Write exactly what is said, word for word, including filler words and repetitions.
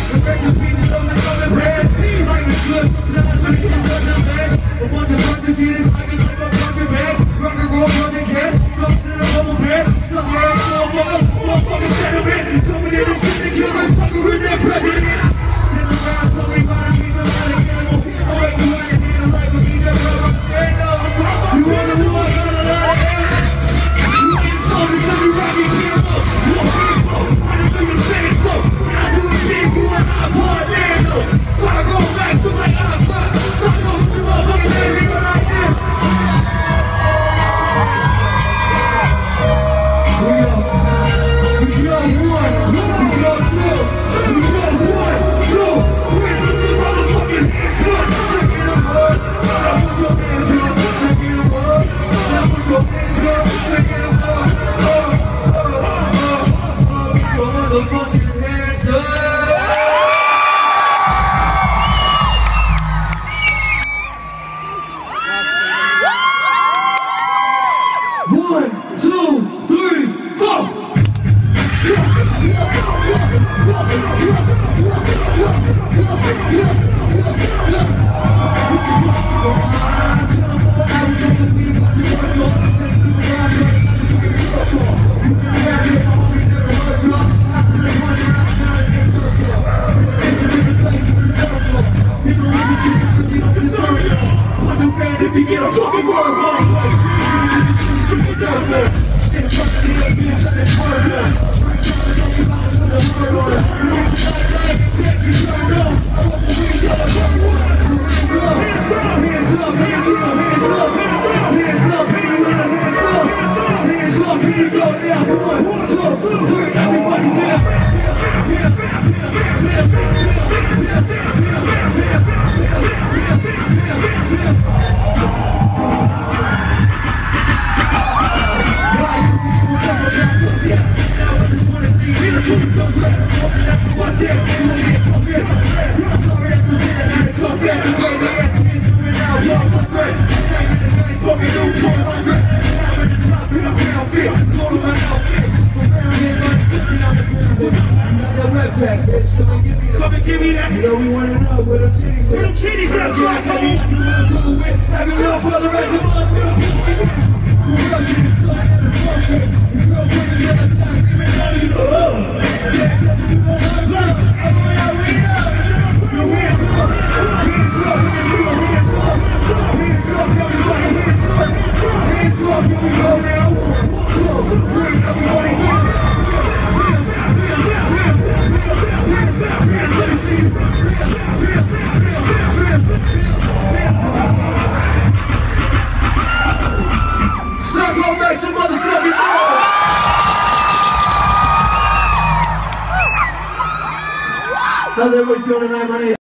The record speeches on the color red. Life is good sometimes, but it is such a mess. A bunch of bunch of cheaters, like it's like a bunch of bags. Rock and roll, bunch of cats, something in a bubble bed. Some ass, motherfucker, motherfucking sentiment. Something in the shit that killers talking with their president. In the round, talking about it, he's a man animal. Oh, wait, you ain't in a life, but he's a real rock stand up. You wanna do I got a lot of air. You ain't the soldier, so you rock me hero. More people, I don't do the same flow. When I do it big, you and I part man, though. When I go back to like I'm flat, so I go to the motherfucking baby, but like this. We go, we go one, we go two, we go one, two, three, put your motherfucking hands up, second of all, now put your hands up, second of all, now put your hands up, second of all, oh, oh, oh, oh, put your motherfucking hands up. One, two, three, four. If you get a fucking word from come and give me that. You know we wanna know where them titties at. Where them titties at, Jack? Have your little brother at the mother. Who runs in the sky and the function? The girl put it in the time, even though you know. Yeah, tell me you don't have some. I'm going out with you. Your hands up, hands up, hands up, hands up. Hands up, everybody, hands up. Hands up, here we go now. One, two, three, everybody, hands up. Start going back to motherfucking oh! How's everybody feeling tonight, my name?